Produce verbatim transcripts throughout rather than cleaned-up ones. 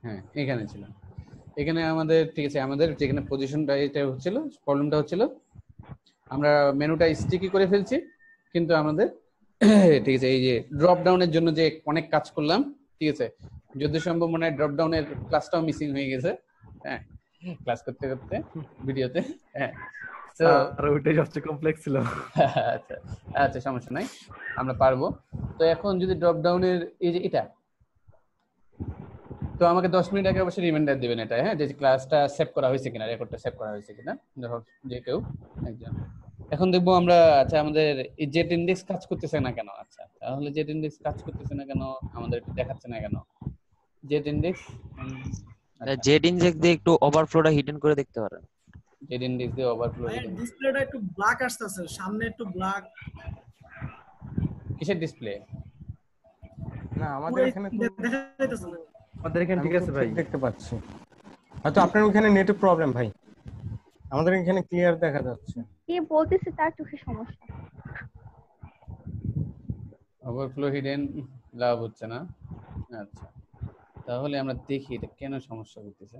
হ্যাঁ এখানে ছিল। এখানে আমাদের ঠিক আছে, আমাদের যেখানে পজিশনটা এটা হচ্ছিল, প্রবলেমটা হচ্ছিল আমরা মেনুটা স্টিকি করে ফেলছি, কিন্তু আমাদের ঠিক আছে এই যে ড্রপ ডাউনের জন্য যে অনেক কাজ করলাম, ঠিক আছে, যত সম্ভব মনে হয় ড্রপ ডাউনের ক্লাসটাও মিসিং হয়ে গেছে। হ্যাঁ, ক্লাস করতে করতে ভিডিওতে। হ্যাঁ, তো আর ওইটাই সবচেয়ে কমপ্লেক্স ছিল। আচ্ছা আচ্ছা, সমস্যা নাই, আমরা পারবো। তো এখন যদি ড্রপ ডাউনের এই যে এটা, তো আমাকে দশ মিনিট আগে অবশ্যই রিমাইন্ডার দিবেন এটা, হ্যাঁ, যে ক্লাসটা সেভ করা হয়েছে কিনা, রেকর্ডটা সেভ করা হয়েছে কিনা, ধরো যে কেউ একজন। এখন দেখবো আমরা, আচ্ছা আমাদের এই জেট ইন্ডেক্স কাজ করতেছে না কেন? আচ্ছা তাহলে জেট ইন্ডেক্স কাজ করতেছে না কেন, আমাদের একটু দেখাচ্ছে না কেন জেট ইন্ডেক্স? আচ্ছা, জেড ইনজেক্ট দিয়ে একটু ওভারফ্লোটা হিডেন করে দেখতে পারেন। জেট ইন্ডেক্স দিয়ে ওভারফ্লো ভাই হিডেন। ডিসপ্লেটা একটু ব্ল্যাক আসতেছে, সামনে একটু ব্ল্যাক। কিসের ডিসপ্লে? না আমাদের এখানে তো দেখা যাইতেছে না। আমাদের এখানে ঠিক আছে ভাই, দেখতে পাচ্ছি, হয়তো আপনার ওখানে নেটের প্রবলেম ভাই, আমাদের এখানে ক্লিয়ার দেখা যাচ্ছে। কি বলতেছে তার চোখে সমস্যা। ওভারফ্লো হিডেন লাভ হচ্ছে না। আচ্ছা তাহলে আমরা দেখি এটা কেন সমস্যা করতেছে।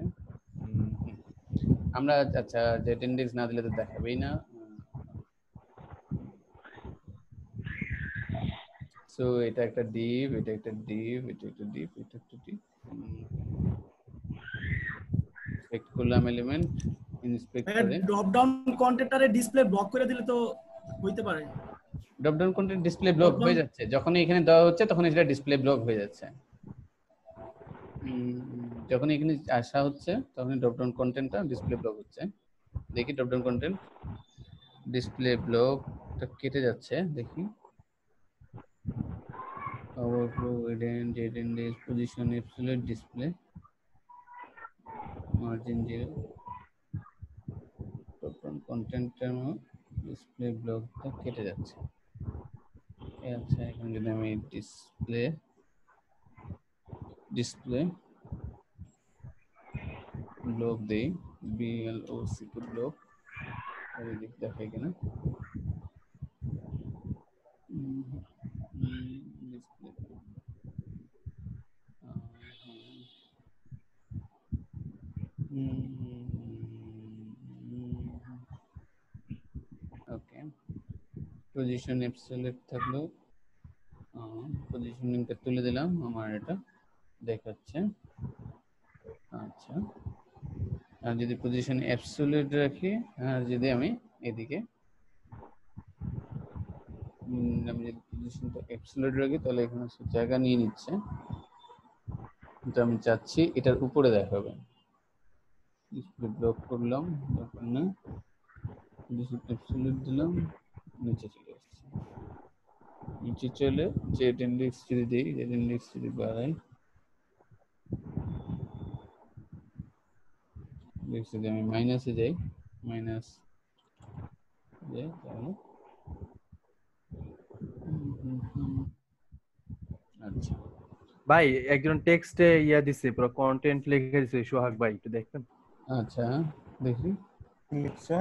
আমরা আচ্ছা জেট ইন্ডেক্স না দিলে তো দেখাবেই না। সো এটা একটা ডিভ, এটা একটা ডিভ, এটা একটা ডিভ, এটা একটা ডিভ। ইনস্পেক্ট করলাম এলিমেন্ট, ইনস্পেক্ট করে ড্রপ ডাউন কন্টেন্টারে ডিসপ্লে ব্লক করে দিলে তো হইতে পারে। Drop down content display block হয়ে যাচ্ছে, যখনই এখানে দেওয়া হচ্ছে তখন এটা ডিসপ্লে ব্লক হয়ে যাচ্ছে। যখন এখানে আসা হচ্ছে তখন ড্রপ ডাউন কন্টেন্টটা ডিসপ্লে ব্লক হচ্ছে। দেখি ড্রপ ডাউন কন্টেন্ট ডিসপ্লে ব্লকটা কেটে যাচ্ছে, দেখি overflow hidden, z index, position, absolute, display, margin zero, drop down কন্টেন্টের ডিসপ্লে ব্লকটা কেটে যাচ্ছে। আচ্ছা এখন যদি আমি ডিসপ্লে ডিসপ্লে ব্লক দেই, বিএলওসি ব্লক, এই দিক দেখাই কিনা, ডিসপ্লে ওকে, পজিশন অ্যাবসলিউট থাকলো, পজিশনিংটা তুলে দিলাম, আমার এটা দেখাচ্ছে। আচ্ছা আর যদি পজিশন অ্যাবসলিউট রাখি, আর যদি আমি এদিকে আমি যদি পজিশনটা অ্যাবসলিউট রাখি তাহলে এখানে সব জায়গা নিয়ে নিচ্ছে, কিন্তু আমি চাচ্ছি এটার উপরে দেখাবে। ডিসপ্লে ব্লক করলাম, ব্লক না, পজিশন অ্যাবসলিউট দিলাম, নিচে চলে আসছে। নিচে চলে জেড ইন্ডেক্স যদি দিই, জেড ইন্ডেক্স যদি বাড়াই, যদি আমি মাইনাসে যাই, মাইনাস যাই তাহলে আচ্ছা ভাই একজন টেক্সটে ইয়া দিছে, পুরো কন্টেন্ট লিখে দিছে সোহাগ ভাই, একটু দেখবেন? আচ্ছা দেখি কি লিখছে,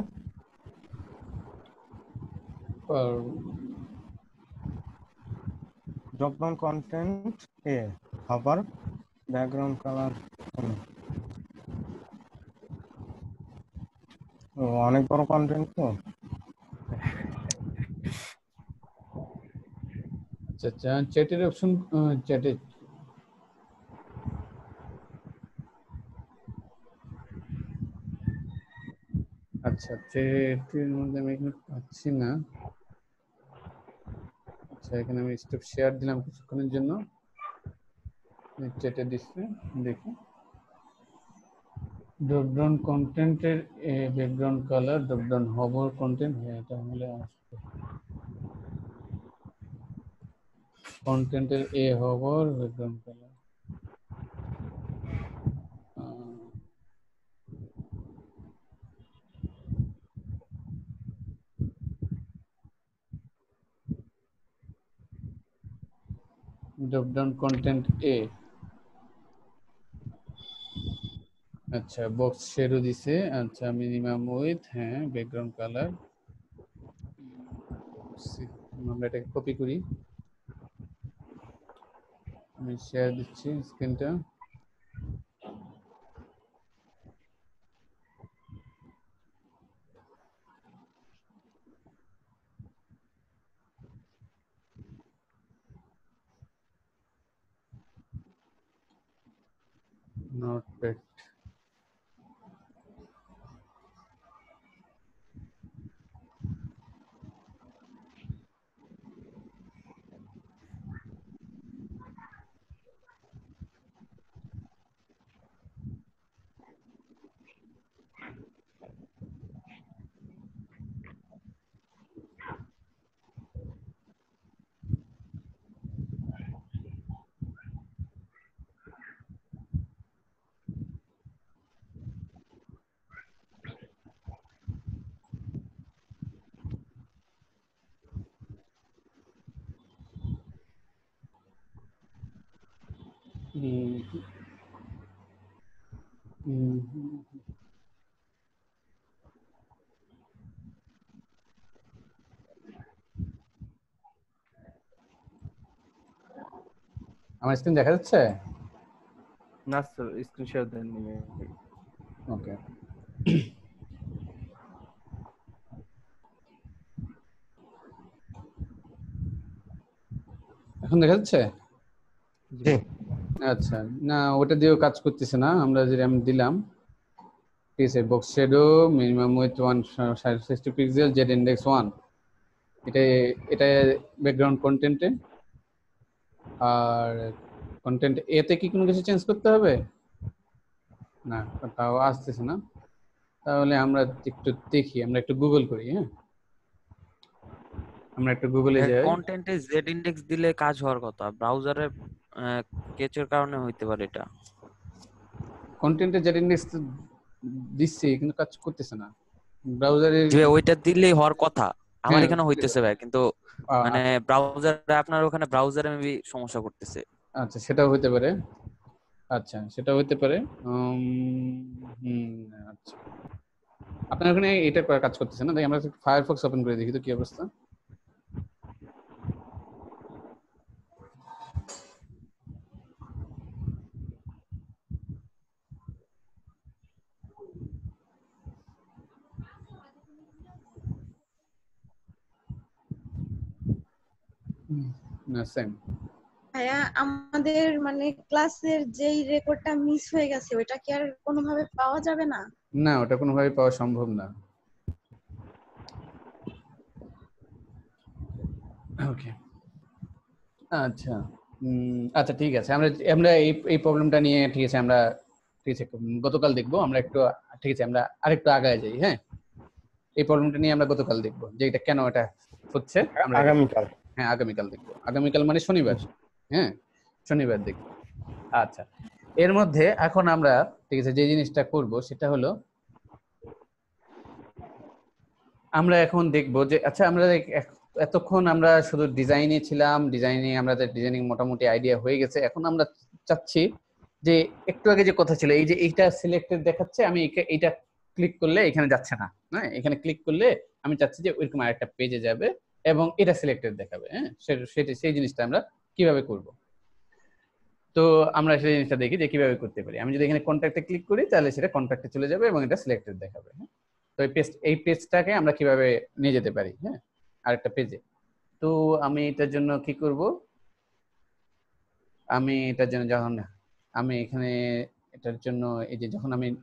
ড্রপ ডাউন কন্টেন্ট এ আবার ব্যাকগ্রাউন্ড কালার, ও অনেক বড় কন্টেন্ট তো। আচ্ছা আচ্ছা চ্যাটের অপশন, চ্যাটে আচ্ছা চ্যাটের মধ্যে আমি এখানে পাচ্ছি না। আচ্ছা এখানে আমি স্টপ শেয়ার দিলাম কিছুক্ষণের জন্য, চ্যাটে দিচ্ছে, দেখি ড্রপ ডাউন কন্টেন্টের background colour, drop down hover content, হ্যাঁ এটা হলে আসবে। কন্টেন্টের এ hover background colour, drop down content এ, আচ্ছা বক্স শেডও দিছে। আচ্ছা মিনিমাম উইথ, হ্যাঁ ব্যাকগ্রাউন্ড কালার, আমরা এটাকে কপি করি, আমি শেয়ার দিচ্ছি স্ক্রিনটা। নোটপ্যাড হুম হুম হুম। আমার স্ক্রিন দেখা যাচ্ছে? না স্যার স্ক্রিন শেয়ার দেননি ভাই। ওকে, এখন দেখা যাচ্ছে? জি জি। ভাই। আচ্ছা, না ওটা দিয়েও কাজ করতেছে না। আমরা যে আমি দিলাম, ঠিক আছে, box shadow minimum width one sixty pixel, z index one, এটা এটা ব্যাকগ্রাউন্ড কন্টেন্টে। আর কন্টেন্ট এতে কি কোনো কিছু চেঞ্জ করতে হবে? না, তাও আসতেছে না। তাহলে আমরা একটু দেখি, আমরা একটু গুগল করি। হ্যাঁ, আমরা একটু গুগলে যাই। কন্টেন্টে জেড ইন্ডেক্স দিলে কাজ হওয়ার কথা, ব্রাউজারে কেচের কারণে হইতে পারে এটা। কন্টেন্টে জেড ইন্ডেক্স দিচ্ছি কিন্তু কাজ করতেছে না ব্রাউজারে। যে ওইটা দিলেই হওয়ার কথা, আমার হ্যাঁ, এখানে হইতেছে ভাই, কিন্তু আ- মানে ব্রাউজারে, আপনার ওখানে ব্রাউজারে মেবি সমস্যা করতেছে। আচ্ছা, সেটাও হতে পারে। আচ্ছা, সেটাও হতে পারে। উম, হুম, আচ্ছা, আপনার ওখানে এটা করা- কাজ করতেছে না, তাই আমরা ফায়ারফক্স ওপেন করে দেখি তো কি অবস্থা। হুম, না সেম। ভাইয়া আমাদের মানে ক্লাসের যেই রেকর্ডটা মিস হয়ে গেছে ওইটা কি আর কোনোভাবে পাওয়া যাবে না? না, ওটা কোনোভাবে পাওয়া সম্ভব না। ওকে, আচ্ছা, উম, আচ্ছা ঠিক আছে, আমরা আমরা এই এই প্রবলেমটা নিয়ে, ঠিক আছে, আমরা, ঠিক আছে, গতকাল দেখবো আমরা একটু। ঠিক আছে, আমরা আরেকটু আগায় যাই। হ্যাঁ, এই প্রবলেমটা নিয়ে আমরা গতকাল দেখবো যে এটা কেন এটা হচ্ছে। আমরা এটা, আগামীকাল। হ্যাঁ, আগামীকাল দেখবো। আগামীকাল মানে শনিবার। হ্যাঁ, শনিবার দেখবো। আচ্ছা, এর মধ্যে এখন আমরা, ঠিক আছে, যে জিনিসটা করব সেটা হলো, আমরা এখন দেখব যে, আচ্ছা, আমরা এক- এতক্ষণ আমরা শুধু ডিজাইনে ছিলাম, ডিজাইনে আমাদের ডিজাইনিং মোটামুটি আইডিয়া হয়ে গেছে। এখন আমরা চাচ্ছি যে, একটু আগে যে কথা ছিল, এই যে এইটা সিলেক্টেড দেখাচ্ছে, আমি একে- এইটা ক্লিক করলে এখানে যাচ্ছে না। হ্যাঁ, এখানে ক্লিক করলে আমি চাচ্ছি যে ওইরকম আরেকটা পেজে যাবে এবং এটা সিলেক্টেড দেখাবে। হ্যাঁ, সে- সেটা সেই জিনিসটা আমরা কিভাবে করব। তো আমরা সেই জিনিসটা দেখি যে কিভাবে করতে পারি। আমি যদি এখানে কন্ট্যাক্টে ক্লিক করি তাহলে সেটা কন্ট্যাক্টে চলে যাবে এবং এটা সিলেক্টেড দেখাবে। হ্যাঁ, তো এই পেজ, এই পেজটাকে আমরা কিভাবে নিয়ে যেতে পারি, হ্যাঁ, আরেকটা পেজে। তো আমি এটার জন্য কি করব, আমি এটার জন্য যখন আমি এখানে এটার জন্য, এই যে যখন আমি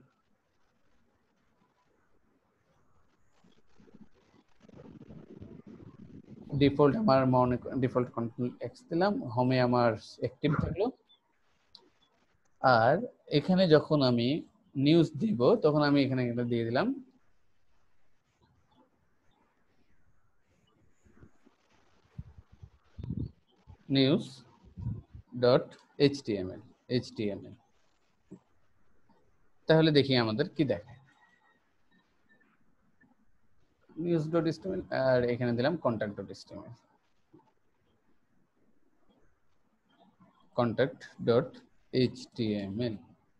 ডিফল্ট, আমার মনে ডিফল্ট কন্ট্রোল এক্স দিলাম, হোমে আমার অ্যাক্টিভ থাকলো। আর এখানে যখন আমি নিউজ দিব তখন আমি এখানে এটা দিয়ে দিলাম নিউজ ডট এইচটিএমএল, এইচটিএমএল। তাহলে দেখি আমাদের কি দেখায়। নিউজ ডট এইচটিএমএল, আর এখানে দিলাম contact dot HTML, contact dot HTML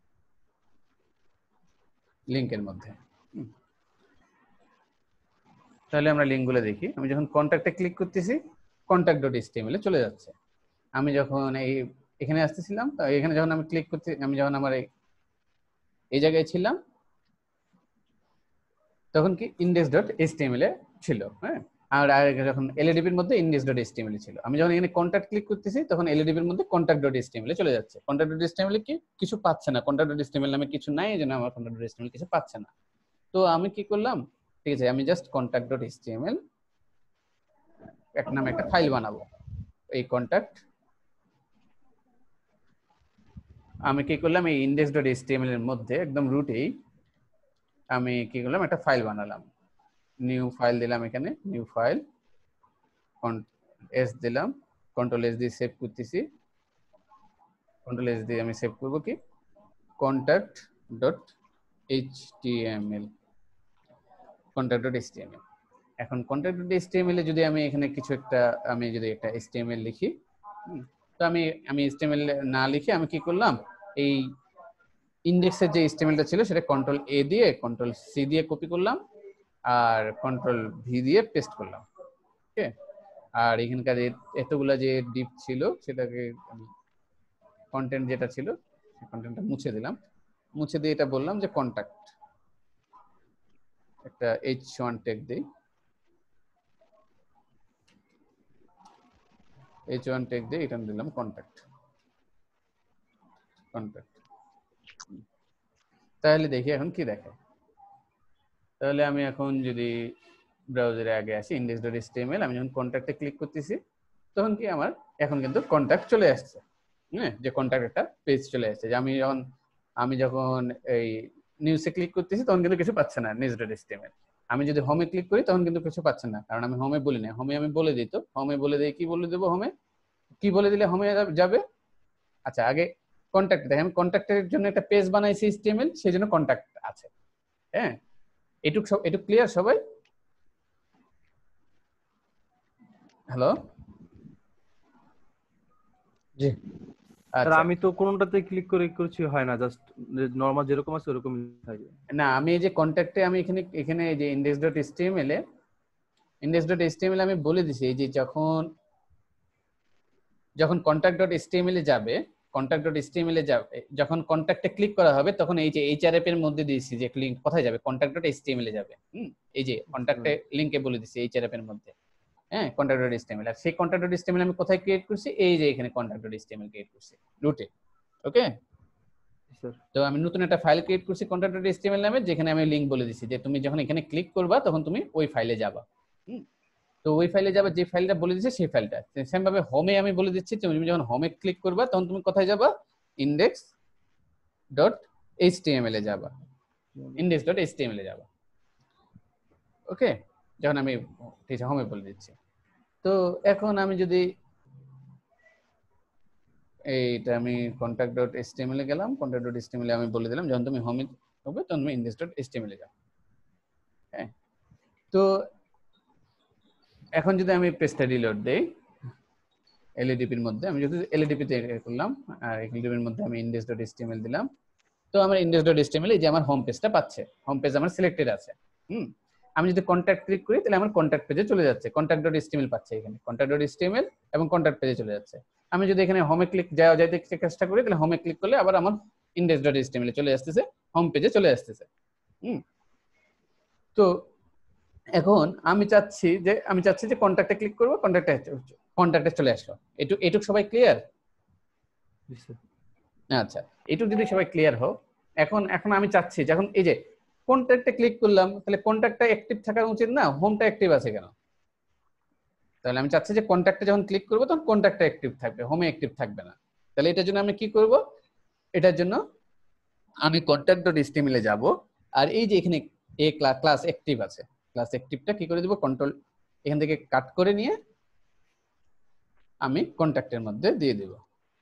লিংকের মধ্যে। হুম, তাহলে আমরা লিঙ্কগুলো দেখি। আমি যখন কন্ট্যাক্টে ক্লিক করতেছি, কন্ট্যাক্ট ডট এইচটিএমএল এ চলে যাচ্ছে। আমি যখন এই এখানে আসতেছিলাম, তো এখানে যখন আমি ক্লিক করতে, আমি যখন আমার এই এই জায়গায় ছিলাম, তখন কি ইন্ডেক্স ডট এইচটিএমএল এ ছিল। হ্যাঁ, আর আগে যখন এলএডিপির মধ্যে index.html ছিল, আমি যখন এখানে কন্ট্যাক্ট ক্লিক করতেছি তখন এলএডিপির মধ্যে contact.html চলে যাচ্ছে। contact.html কি কিছু পাচ্ছে না, contact.html নামে কিছু নাই, এজন্য আমার contact.html কিছু পাচ্ছে না। তো আমি কি করলাম, ঠিক আছে, আমি জাস্ট contact.html এক নামে একটা ফাইল বানাবো। এই কন্টাক্ট আমি কি করলাম, এই index.html এর মধ্যে একদম রুটেই আমি কি করলাম, একটা ফাইল বানালাম। নিউ ফাইল দিলাম, এখানে নিউ ফাইল এস দিলাম, কন্ট্রোল এস দিয়ে সেভ করতেছি। কন্ট্রোল এস দিয়ে আমি সেভ করব কি contact.html contact.html। এখন contact.html এ যদি আমি এখানে কিছু একটা আমি যদি একটা html লিখি, তো আমি আমি html না লিখে আমি কি করলাম, এই ইন্ডেক্সের যে htmlটা ছিল সেটা কন্ট্রোল এ দিয়ে কন্ট্রোল সি দিয়ে কপি করলাম আর কন্ট্রোল ভি দিয়ে পেস্ট করলাম। ওকে, আর এখানকার এতগুলা যে ডিপ ছিল সেটাকে কন্টেন্ট যেটা ছিল সেই কন্টেন্টটা মুছে দিলাম। মুছে দিয়ে এটা বললাম যে কন্টাক্ট, একটা এইচ ওয়ান ট্যাগ দেই, এইচ ওয়ান ট্যাগ দিয়ে এটা দিলাম কন্টাক্ট কন্টাক্ট তাহলে দেখি এখন কি দেখে। তাহলে আমি এখন যদি ব্রাউজারে আগে আসি index.html, আমি যখন কন্টাক্টে ক্লিক করতেছি তখন কি আমার এখন কিন্তু কন্টাক্ট চলে আসছে, হ্যাঁ, যে কন্টাক্ট একটা পেজ চলে আসছে। যে আমি যখন আমি যখন এই নিউজে ক্লিক করতেছি তখন কিন্তু কিছু পাচ্ছে না index.html। আমি যদি হোমে ক্লিক করি তখন কিন্তু কিছু পাচ্ছে না, কারণ আমি হোমে বলি না। হোমে আমি বলে দিই, তো হোমে বলে দিই, কি বলে দেবো হোমে, কি বলে দিলে হোমে যাবে। আচ্ছা, আগে কন্টাক্ট দেখেন, আমি কন্টাক্টের জন্য একটা পেজ বানাইছি এইচটিএমএল, সেই জন্য কন্টাক্ট আছে। হ্যাঁ, এটুক সব এটুক ক্লিয়ার সবাই? হ্যালো, জি স্যার, আচ্ছা, আমি তো কোনটাতে ক্লিক করে করছি হয় না, জাস্ট নরমাল যেরকম আছে ওরকমই থাকে। না আমি এই যে কন্টাক্টে আমি এখানে এখানে এই যে index.html এ index.html আমি বলে দিছি এই যে যখন যখন contact.html এ যাবে contact.html এ যাবে, যখন কন্টাক্টে ক্লিক করা হবে তখন এই যে এইচআরএফ এর মধ্যে দিয়েছি যে লিংক কোথায় যাবে, contact.html এ যাবে। হুম, এই যে কন্টাক্টে লিংকে বলে দিছি এইচআরএফ এর মধ্যে, হ্যাঁ, contact.html। আর সেই contact.html আমি কোথায় ক্রিয়েট করছি, এই যে এখানে contact.html ক্রিয়েট করছি রুটে। ওকে স্যার, তো আমি নতুন একটা ফাইল ক্রিয়েট করছি contact.html নামে, যেখানে আমি লিংক বলে দিছি যে তুমি যখন এখানে ক্লিক করবা তখন তুমি ওই ফাইলে যাবা। হুম, তো ওই ফাইলে যাবে, যে ফাইলটা বলে দিছি সেই ফাইলটা। সেম ভাবে হোমে আমি বলে দিচ্ছি তুমি যখন হোমে ক্লিক করবা তখন তুমি কোথায় যাবা, index.html এ যাবা, index.html এ যাবা। ওকে, যখন আমি ঠিক আছে হোমে বলে দিচ্ছি। তো এখন আমি যদি এইটা আমি contact.html এ গেলাম, contact.html এ আমি বলে দিলাম যখন তুমি হোমে হবে তখন তুমি index.html এ যাও। হ্যাঁ, তো এখন যদি আমি পেজটা রিলোড দেই এলইডিপির মধ্যে, আমি যদি এলইডিপি তে করলাম আর এলইডিপির মধ্যে আমি index.html দিলাম, তো আমার index.html এই যে আমার হোম পেজটা পাচ্ছে, হোম পেজ আমার সিলেক্টেড আছে। হুম, আমি যদি কন্টাক্ট ক্লিক করি তাহলে আমার কন্টাক্ট পেজে চলে যাচ্ছে, contact.html পাচ্ছে এখানে, contact.html এবং কন্টাক্ট পেজে চলে যাচ্ছে। আমি যদি এখানে হোমে ক্লিক যাওয়া যাইতে চেষ্টা করি তাহলে হোমে ক্লিক করলে আবার আমার index.html এ চলে আসতেছে, হোম পেজে চলে আসতেছে। হুম, তো এখন আমি চাচ্ছি যে আমি চাচ্ছি যে কন্টাক্টে ক্লিক করব, কন্টাক্টে কন্টাক্টে চলে আসলো। এটু এটুক সবাই ক্লিয়ার? জি স্যার। আচ্ছা, এটুক যদি সবাই ক্লিয়ার হোক, এখন এখন আমি চাচ্ছি যখন এই যে কন্টাক্টে ক্লিক করলাম তাহলে কন্টাক্টটা অ্যাক্টিভ থাকা উচিত না, হোমটা অ্যাক্টিভ আছে কেন? তাহলে আমি চাচ্ছি যে কন্টাক্টে যখন ক্লিক করব তখন কন্টাক্টটা অ্যাক্টিভ থাকবে, হোমে অ্যাক্টিভ থাকবে না। তাহলে এটার জন্য আমি কি করব, এটার জন্য আমি contact.html এ যাব, আর এই যে এখানে এ ক্লাস অ্যাক্টিভ আছে, ক্লাস অ্যাক্টিভটা কি করে দেব, কন্ট্রোল এখান থেকে কাট করে নিয়ে আমি কন্টাক্টের মধ্যে দিয়ে দেব।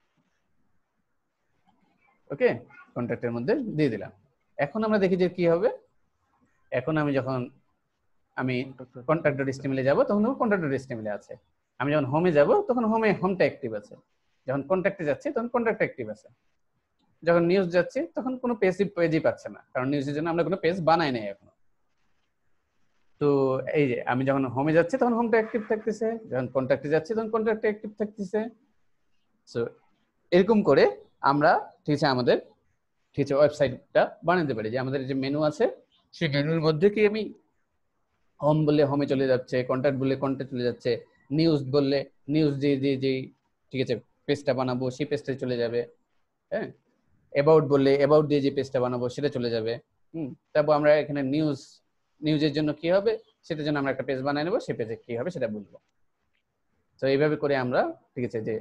ওকে, কন্টাক্টের মধ্যে দিয়ে দিলাম। এখন আমরা দেখি যে কি হবে। এখন আমি যখন আমি contact.html এ যাব তখন contact.html এ আছে, আমি যখন হোমে যাব তখন হোমে হোমটা অ্যাক্টিভ আছে, যখন কন্টাক্টে যাচ্ছি তখন কন্টাক্ট অ্যাক্টিভ আছে, যখন নিউজ যাচ্ছি তখন কোনো পেজ পেজই পাচ্ছে না, কারণ নিউজের জন্য আমরা কোনো পেজ বানাই নাই এখনো। তো এই যে আমি যখন হোমে যাচ্ছি তখন হোমটা অ্যাক্টিভ থাকতেছে, যখন কন্টাক্টে যাচ্ছি তখন কন্টাক্টে অ্যাক্টিভ থাকতেছে। সো এরকম করে আমরা ঠিক আছে আমাদের ঠিক আছে ওয়েবসাইটটা বানাতে পারি। যে আমাদের যে মেনু আছে সেই মেনুর মধ্যে কি আমি হোম বললে হোমে চলে যাচ্ছে, কন্ট্যাক্ট বললে কন্ট্যাক্ট চলে যাচ্ছে, নিউজ বললে নিউজ যে যে যে ঠিক আছে পেজটা বানাবো সেই পেজটা চলে যাবে। হ্যাঁ, অ্যাবাউট বললে অ্যাবাউট দিয়ে যে পেজটা বানাবো সেটা চলে যাবে। হুম, তারপর আমরা এখানে নিউজ নিউজের জন্য কি হবে সেটার জন্য আমরা একটা পেজ বানিয়ে নেবো, সেই পেজে কি হবে সেটা বলবো। তো এইভাবে করে আমরা ঠিক আছে যে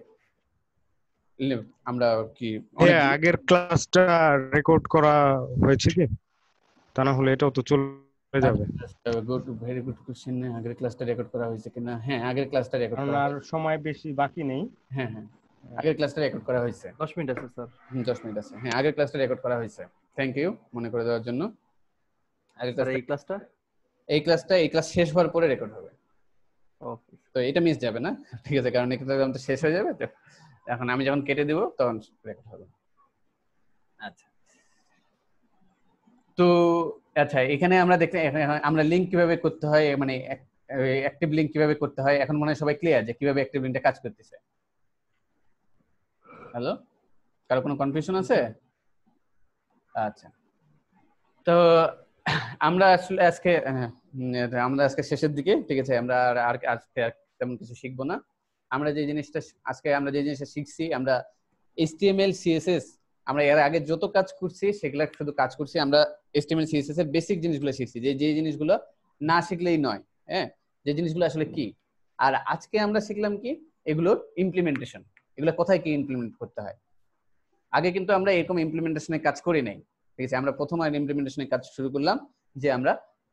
আমরা কি হ্যাঁ, আগের ক্লাসটা রেকর্ড করা হয়েছে কি? তা না হলে এটাও তো চলে যাবে। Good, very good question. আগের ক্লাসটা রেকর্ড করা হয়েছে কিনা? হ্যাঁ, আগের ক্লাসটা রেকর্ড কারণ করা আর সময় বেশি বাকি নেই। হ্যাঁ হ্যাঁ, আগের ক্লাসটা রেকর্ড করা হয়েছে। দশ মিনিট আছে স্যার। হুম, দশ মিনিট আছে। হ্যাঁ, আগের ক্লাসটা রেকর্ড করা হয়েছে। থ্যাংক ইউ মনে করে দেওয়ার জন্য। আগের স্যার ক্লাসটা এই ক্লাসটা এই ক্লাসটা এই ক্লাস শেষ হওয়ার পরে রেকর্ড হবে। ওকে। তো এটা মিস যাবে না, ঠিক আছে, কারণ এটা তো শেষ হয়ে যাবে। তো এখন আমি যখন কেটে দিব তখন রেকর্ড হবে। আচ্ছা, তো আচ্ছা এখানে আমরা দেখতে আমরা লিংক কিভাবে করতে হয়, মানে অ্যাক্টিভ লিংক কিভাবে করতে হয়, এখন মনে হয় সবাই ক্লিয়ার যে কিভাবে অ্যাক্টিভ লিংকটা কাজ করতেছে। হ্যালো, কারো কোনো কনফিউশন আছে? আচ্ছা, তো আমরা আসলে আজকে আমরা আজকে শেষের দিকে, ঠিক আছে, আমরা আর আজকে তেমন কিছু শিখবো না। আমরা যে জিনিসটা আজকে আমরা যে জিনিসটা শিখছি, আমরা এইচটিএমএল সিএসএস, আমরা এর আগে যত কাজ করছি সেগুলা শুধু কাজ করছি, আমরা এইচটিএমএল সিএসএস এর বেসিক জিনিসগুলো শিখছি, যে যে জিনিসগুলো না শিখলেই নয়। হ্যাঁ, যে জিনিসগুলো আসলে কি। আর আজকে আমরা শিখলাম কি, এগুলোর ইমপ্লিমেন্টেশন, এগুলো কোথায় কি ইমপ্লিমেন্ট করতে হয়। আগে কিন্তু আমরা এরকম ইমপ্লিমেন্টেশনের কাজ করি নাই, ঠিক আছে। আমরা প্রথম আর ইমপ্লিমেন্টেশনের কাজ শুরু করলাম, যে আমরা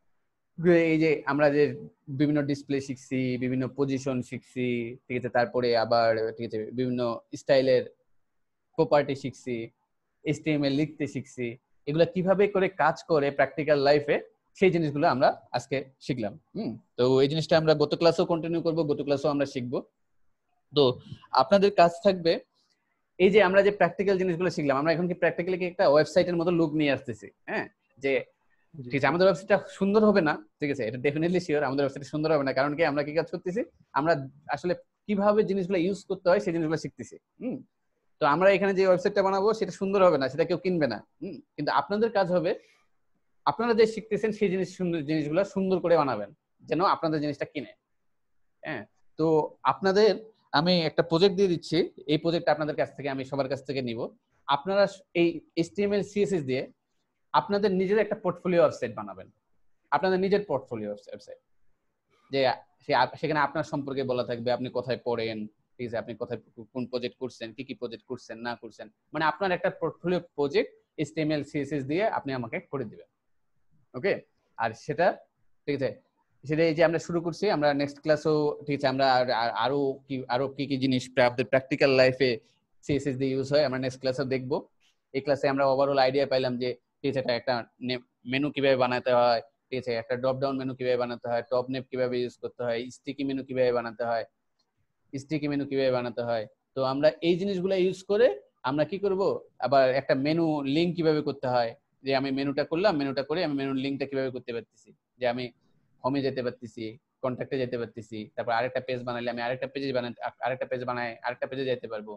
এই যে আমরা যে বিভিন্ন ডিসপ্লে শিখছি, বিভিন্ন পজিশন শিখছি, ঠিক আছে, তারপরে আবার ঠিক আছে বিভিন্ন স্টাইলের প্রপার্টি শিখছি, এইচটিএমএল লিখতে শিখছি, এগুলা কিভাবে করে কাজ করে প্র্যাকটিক্যাল লাইফে, সেই জিনিসগুলো আমরা আজকে শিখলাম। হুম, তো এই জিনিসটা আমরা গত ক্লাসেও কন্টিনিউ করব, গত ক্লাসেও আমরা শিখবো। তো আপনাদের কাজ থাকবে এই যে আমরা যে প্র্যাকটিক্যাল জিনিসগুলো শিখলাম, আমরা এখন কি প্র্যাকটিক্যালি কি একটা ওয়েবসাইটের মতো লুক নিয়ে আসতেছি। হ্যাঁ, যে ঠিক আছে আমাদের ওয়েবসাইটটা সুন্দর হবে না, ঠিক আছে, এটা ডেফিনেটলি শিওর আমাদের ওয়েবসাইট সুন্দর হবে না, কারণ কি আমরা কি কাজ করতেছি, আমরা আসলে কিভাবে জিনিসগুলো ইউজ করতে হয় সেই জিনিসগুলো শিখতেছি। হুম, তো আমরা এখানে যে ওয়েবসাইটটা বানাবো সেটা সুন্দর হবে না, সেটা কেউ কিনবে না। হুম, কিন্তু আপনাদের কাজ হবে আপনারা যে শিখতেছেন সেই জিনিস সুন্দর জিনিসগুলো সুন্দর করে বানাবেন, যেন আপনাদের জিনিসটা কিনে। হ্যাঁ, তো আপনাদের আমি একটা প্রজেক্ট দিয়ে দিচ্ছি, এই প্রজেক্টটা আপনাদের কাছ থেকে আমি সবার কাছ থেকে নিব। আপনারা এই এইচটিএমএল সিএসএস দিয়ে আপনাদের নিজের একটা পোর্টফোলিও ওয়েবসাইট বানাবেন, আপনাদের নিজের পোর্টফোলিও ওয়েবসাইট, যে সেখানে আপনার সম্পর্কে বলা থাকবে, আপনি কোথায় পড়েন, ঠিক আছে, আপনি কোথায় কোন প্রজেক্ট করছেন, কি কি প্রজেক্ট করছেন না করছেন, মানে আপনার একটা পোর্টফোলিও প্রজেক্ট এইচটিএমএল সিএসএস দিয়ে আপনি আমাকে করে দিবেন। ওকে, আর সেটা ঠিক আছে, সেটা এই যে আমরা শুরু করছি, আমরা নেক্সট ক্লাসও ঠিক আছে আমরা আরো কি আরো কি কি জিনিস আপনাদের প্র্যাকটিক্যাল লাইফে সিএসএস দিয়ে ইউজ হয় আমরা নেক্সট ক্লাসে দেখবো। এই ক্লাসে আমরা ওভারঅল আইডিয়া পাইলাম যে ঠিক আছে এটা একটা মেনু কিভাবে বানাতে হয়, ঠিক আছে, একটা ড্রপ ডাউন মেনু কিভাবে বানাতে হয়, টপ নেপ কিভাবে ইউজ করতে হয়, স্টিকি মেনু কিভাবে বানাতে হয়, স্টিকি মেনু কিভাবে বানাতে হয়। তো আমরা এই জিনিসগুলো ইউজ করে আমরা কি করব, আবার একটা মেনু লিংক কিভাবে করতে হয়, যে আমি মেনুটা করলাম, মেনুটা করে আমি মেনুর লিংকটা কিভাবে করতে পারতেছি, যে আমি হোমে যেতে পারতেছি, কন্ট্যাক্টে যেতে পারতেছি, তারপর আরেকটা পেজ বানাইলে আমি আরেকটা পেজে বানাই আরেকটা পেজ বানাই আরেকটা পেজে যেতে পারবো।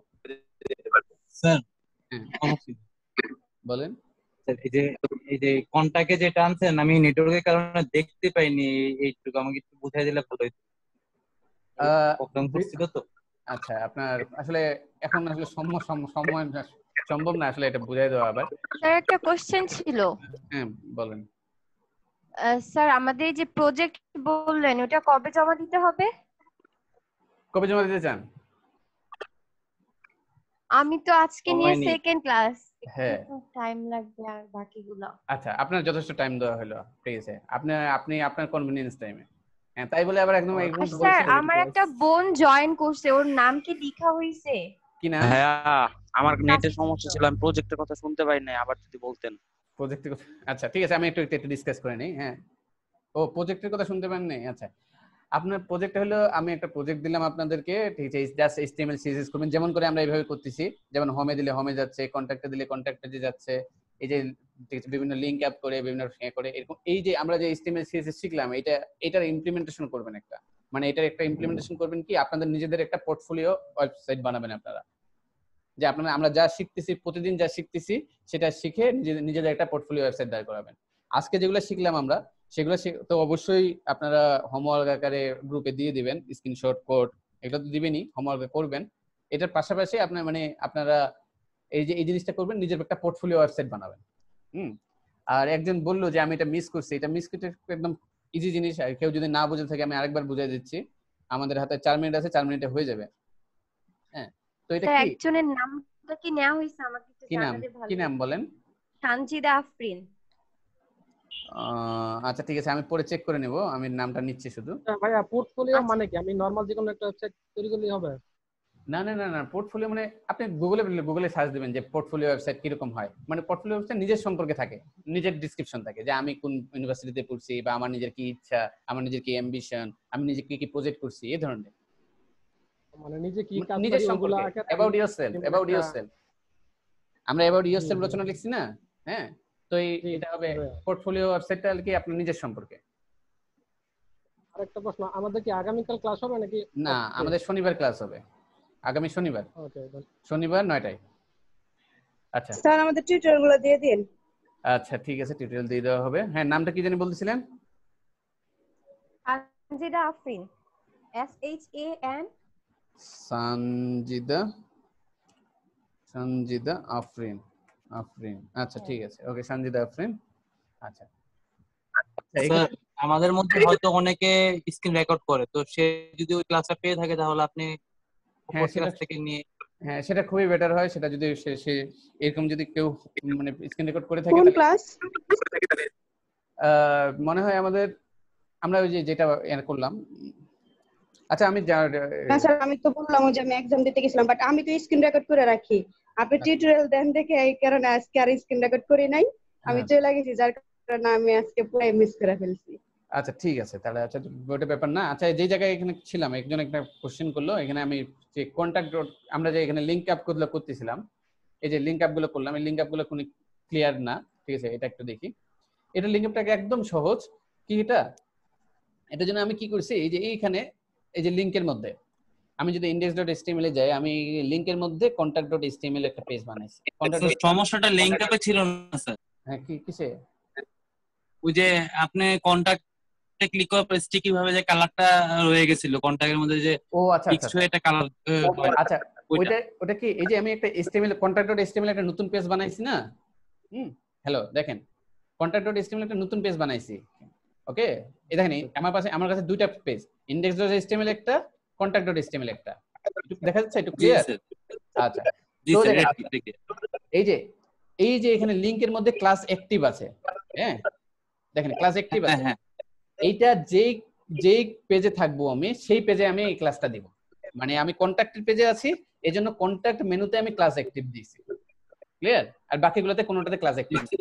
স্যার বলেন। এই যে এই যে কন্টাক্টে যেটা আনছেন আমি নেটওয়ার্কের কারণে দেখতে পাইনি, এইটুকু আমাকে একটু বুঝাই দিলে ভালো হতো। প্রবলেম করছিল তো। আচ্ছা, আপনার আসলে এখন আসলে সময় সময় সম্ভব না আসলে এটা বুঝাই দেওয়া। আবার স্যার একটা কোশ্চেন ছিল। হ্যাঁ বলেন। স্যার আমাদের যে প্রজেক্ট বললেন ওটা কবে জমা দিতে হবে? কবে জমা দিতে চান? আমি তো আজকে নিয়ে সেকেন্ড ক্লাস, হ্যাঁ টাইম লাগবে আর বাকিগুলো। আচ্ছা, আপনার যথেষ্ট টাইম দেওয়া হলো, ঠিক আছে, আপনি আপনি আপনার কনভিনিয়েন্স টাইমে। হ্যাঁ, তাই বলে আবার একদম একদম স্যার আমার একটা বোন জয়েন করছে, ওর নাম কি লেখা হইছে কি না? হ্যাঁ, আমার নেটের সমস্যা ছিল, আমি প্রজেক্টের কথা শুনতে পাই নাই, আবার যদি বলতেন। প্রজেক্টের কথা, আচ্ছা ঠিক আছে, আমি একটু একটু ডিসকাস করে নেই। হ্যাঁ, ও প্রজেক্টের কথা শুনতে পান নাই? আচ্ছা, আপনার প্রজেক্ট হলো, আমি একটা প্রজেক্ট দিলাম আপনাদেরকে, ঠিক আছে, জাস্ট এইচটিএমএল সিএসএস করবেন, যেমন করে আমরা এইভাবে করতেছি, যেমন হোমে দিলে হোমে যাচ্ছে, কন্ট্যাক্টে দিলে কন্ট্যাক্টে যাচ্ছে, এই যে ঠিক আছে বিভিন্ন লিংক অ্যাপ করে বিভিন্ন শেয়ার করে, এরকম এই যে আমরা যে এইচটিএমএল সিএসএস শিখলাম, এটা এটার ইমপ্লিমেন্টেশন করবেন একটা, মানে এটার একটা ইমপ্লিমেন্টেশন করবেন কি, আপনাদের নিজেদের একটা পোর্টফোলিও ওয়েবসাইট বানাবেন আপনারা, যে আপনারা আমরা যা শিখতেছি প্রতিদিন যা শিখতেছি সেটা শিখে নিজেদের নিজেদের একটা পোর্টফোলিও ওয়েবসাইট দাঁড় করাবেন। আজকে যেগুলো শিখলাম আমরা সেগুলো সে- তো অবশ্যই আপনারা হোমওয়ার্ক আকারে গ্রুপে দিয়ে দিবেন, স্ক্রিনশট কোড এগুলো তো দিবেনই, হোমওয়ার্ক করবেন। এটার পাশাপাশি আপনার মানে আপনারা এই যে এই জিনিসটা করবেন, নিজের একটা পোর্টফোলিও ওয়েবসাইট বানাবেন। হুম। আর একজন বললো যে আমি এটা মিস করছি, এটা মিস করতে একদম ইজি জিনিস, আর কেউ যদি না বুঝে থাকে আমি আরেকবার বুঝিয়ে দিচ্ছি। আমাদের হাতে চার মিনিট আছে, চার মিনিটে হয়ে যাবে। হ্যাঁ, তো এটা স্যার কি একজনের নামটা কি নেওয়া হয়েছে, আমাকে একটু কি নাম জানালে ভালো কি নাম হতো। বলেন? সানজিদা আফরিন। আহ, আচ্ছা ঠিক আছে, আমি পরে চেক করে নেব, আমি নামটা নিচ্ছি শুধু। ভাইয়া পোর্টফোলিও আচ্ছা। মানে কি, আমি নরমাল যে কোনো একটা ওয়েবসাইট তৈরি করলেই হবে? না না না না পোর্টফোলিও মানে আপনি গুগলে গুগলে সার্চ দিবেন যে পোর্টফোলিও ওয়েবসাইট কিরকম হয়। মানে পোর্টফোলিও ওয়েবসাইট নিজের সম্পর্কে থাকে, নিজের ডিসক্রিপশন থাকে যে আমি কোন ইউনিভার্সিটিতে পড়ছি, বা আমার নিজের কি ইচ্ছা, আমার নিজের কি অ্যাম্বিশন, আমি নিজে কি কি প্রজেক্ট করছি, এই ধরনের মানে নিজে কি কাজ নিজের করি ওগুলো সম্পর্কে, আকারে অ্যাবাউট ইয়োরসেলফ, যেমন অ্যাবাউট একটা- ইয়োরসেলফ। আমরা অ্যাবাউট ইয়োরসেলফ হুম, হুম। রচনা লিখছি না? হ্যাঁ, তো এই- জি, এটা হবে ভাইয়া। পোর্টফোলিও ওয়েবসাইটটা কি আপনার নিজের সম্পর্কে। আরেকটা প্রশ্ন, আমাদের কি আগামীকাল ক্লাস হবে নাকি? না, আমাদের শনিবার ক্লাস হবে, আগামী শনিবার, ওকে, শনিবার নয়টায়। আচ্ছা স্যার আমাদের টিউটোরিয়াল গুলো দিয়ে দিন। আচ্ছা ঠিক আছে, টিউটোরিয়াল দিয়ে দেওয়া হবে। হ্যাঁ, নামটা কি জানি বলতেছিলেন? Sanjida Afrin, S H A N Sanjida Sanjida Afrin Afrin আচ্ছা ঠিক আছে, ওকে, সঞ্জিদা আফরিন। আচ্ছা আচ্ছা, স্যার এখানে- আমাদের মধ্যে হয়তো অনেকে স্ক্রিন রেকর্ড করে, তো সে যদি ওই ক্লাসটা পেয়ে থাকে তাহলে আপনি হ্যাঁ, সেটা ক্লাস থেকে নিয়ে হ্যাঁ সেটা খুবই বেটার হয়, সেটা যদি সে সে এরকম যদি কেউ মানে স্ক্রিন রেকর্ড করে থাকে কোন তাহলে- ক্লাস? আহ, মনে হয় আমাদের আমরা ওই যে যেটা এর করলাম। আচ্ছা আমি যা- না স্যার, আমি তো বললাম যে আমি এক্সাম দিতে গেছিলাম, বাট আমি তো স্ক্রিন রেকর্ড করে রাখি। আপনি টিউটোরিয়াল দেন দেখে এই কারণে আজকে আর স্ক্রিন রেকর্ড করি নাই, আমি হ্যাঁ। চলে গেছি, যার কারণে আমি আজকে পুরো মিস করে ফেলছি। আচ্ছা ঠিক আছে, তাহলে আচ্ছা ওটা ব্যাপার না। আচ্ছা যে জায়গায় এখানে ছিলাম, একজন একটা কোশ্চেন করলো, এখানে আমি যে কন্টাক্ট আমরা যে এখানে লিংক আপ গুলো করতেছিলাম, এই যে লিংক আপ গুলো করলাম, এই লিংক আপ গুলো কোনো ক্লিয়ার না। ঠিক আছে, এটা একটু দেখি। এটা লিংক আপটাকে একদম সহজ। কি এটা এটার জন্য আমি কি করছি, এই যে এইখানে এই যে লিংকের মধ্যে আমি যদি ইন্ডেক্স ডট এসটিএমএল এ যাই, আমি লিংকের মধ্যে কন্টাক্ট ডট এসটিএমএল একটা পেজ বানাইছি। স্যার, সমস্যাটা লিংক আপে ছিল না স্যার। হ্যাঁ, কি কিসে? ওই যে আপনি কন্টাক্টে ক্লিক করার পর স্টিকি ভাবে যে কালারটা রয়ে গেছিল কন্টাক্টের মধ্যে, যে ও আচ্ছা ফিক্স আচ্ছা হয়ে একটা কালার আচ্ছা ওইটা ওটা কি এই যে আমি একটা এসটিএমএল কন্টাক্ট ডট এসটিএমএল একটা নতুন পেজ বানাইছি না? হুম, হ্যালো, দেখেন কন্টাক্ট ডট এসটিএমএল একটা নতুন পেজ বানাইছি। ওকে, এই দেখেন আমার পাশে আমার কাছে দুইটা পেজ, ইন্ডেক্স ডট এসটিএমএল একটা, কন্টাক্ট ডট এসটিএমএল একটা। একটু দেখা যাচ্ছে, একটু ক্লিয়ার? আচ্ছা, জি তো স্যার, দেখেন, এই যে এই যে এখানে লিংকের মধ্যে ক্লাস অ্যাক্টিভ আছে। হ্যাঁ, দেখেন ক্লাস অ্যাক্টিভ আছে। হ্যাঁ, এইটা যেই যেই পেজে থাকবো আমি, সেই পেজে আমি এই ক্লাসটা দিব। মানে আমি কন্টাক্টের পেজে আছি, এজন্য কন্টাক্ট মেনুতে আমি ক্লাস অ্যাক্টিভ দিয়েছি। ক্লিয়ার? আর বাকিগুলোতে কোনোটাতে ক্লাস অ্যাক্টিভ নেই।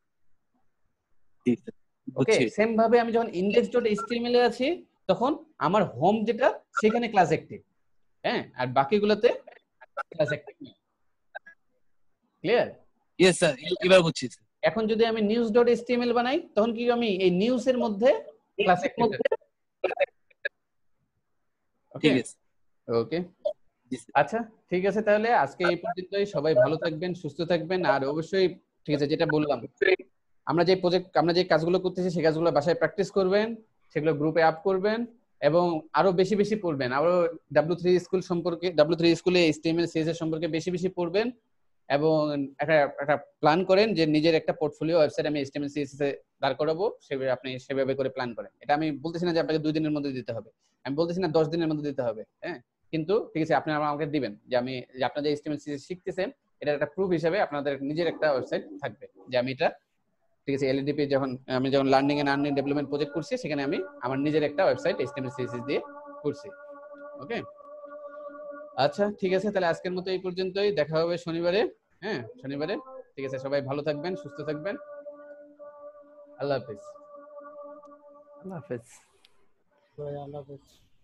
ওকে, সেম ভাবে আমি যখন ইন্ডেক্স ডট এইচটিএমএল এ আছি, তখন আমার হোম যেটা সেখানে ক্লাস অ্যাক্টিভ। হ্যাঁ, আর বাকিগুলোতে ক্লাস অ্যাক্টিভ নেই। ক্লিয়ার? ইয়েস স্যার, এবার বুঝছি। এখন যদি আমি নিউজ ডট এইচটিএমএল বানাই, তখন কি আমি এই নিউজ এর মধ্যে ক্লাস অ্যাক্টিভ। ঠিক আছে, ওকে, আচ্ছা ঠিক আছে, তাহলে আজকে এই পর্যন্তই। সবাই ভালো থাকবেন, সুস্থ থাকবেন, আর অবশ্যই ঠিক আছে যেটা বললাম, আমরা যে প্রজেক্ট আমরা যে কাজগুলো করতেছি সেই কাজগুলো বাসায় প্র্যাকটিস করবেন, সেগুলো গ্রুপে আপ করবেন, এবং আরো বেশি বেশি পড়বেন। আরো ডাব্লিউ থ্রি স্কুল সম্পর্কে, ডাব্লিউ থ্রি স্কুলে এইচটিএমএল সিএসএস সম্পর্কে বেশি বেশি পড়বেন, এবং একটা একটা প্ল্যান করেন যে নিজের একটা পোর্টফোলিও ওয়েবসাইট আমি এইচটিএমএল সিএসএস এ দাঁড় করাবো, সেভাবে আপনি সেভাবে করে প্ল্যান করেন। এটা আমি বলতেছি না যে আপনাকে দুই দিনের মধ্যে দিতে হবে, আমি বলতেছি না দশ দিনের মধ্যে দিতে হবে। হ্যাঁ, কিন্তু ঠিক আছে, আপনি আমাকে দিবেন যে আমি যে আপনারা যে এইচটিএমএল সিএসএস শিখতেছেন, এটা একটা প্রুফ হিসেবে আপনাদের নিজের একটা ওয়েবসাইট থাকবে যে আমি এটা ঠিক আছে এলএডিপি যখন আমি যখন learning and earning development project করছি, সেখানে আমি আমার নিজের একটা ওয়েবসাইট এইচটিএমএল সিএসএস দিয়ে করছি। ওকে, আচ্ছা ঠিক আছে, তাহলে আজকের মতো এই পর্যন্তই। দেখা হবে শনিবারে। হ্যাঁ, শনিবারে। ঠিক আছে, সবাই ভালো থাকবেন, সুস্থ থাকবেন। আল্লাহ হাফেজ। আল্লাহ হাফেজ। আল্লাহ হাফেজ।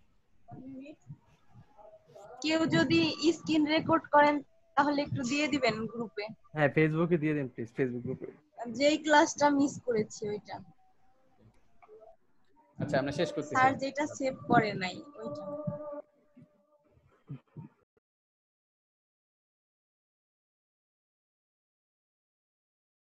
কেউ যদি স্ক্রিন রেকর্ড করেন তাহলে একটু দিয়ে দিবেন গ্রুপে, হ্যাঁ, ফেসবুকে দিয়ে দিন প্লিজ, ফেসবুক গ্রুপে। যেই ক্লাসটা মিস করেছি ওইটা, আচ্ছা আমরা শেষ করতেছি। স্যার যেটা সেভ করে নাই ওইটা।